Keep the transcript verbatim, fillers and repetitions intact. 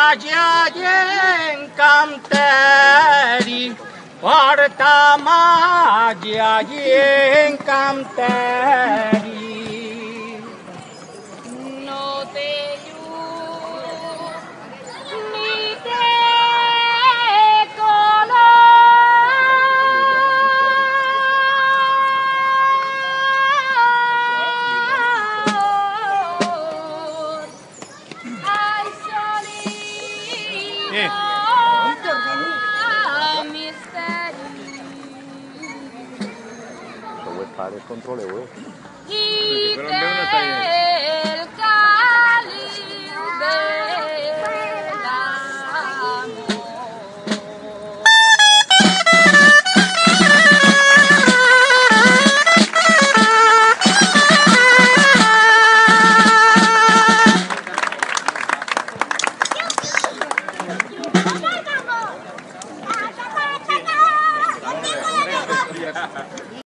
magia in canteri, porta magia in canteri. No te llum, ni te Fare il controllo voi. Chi te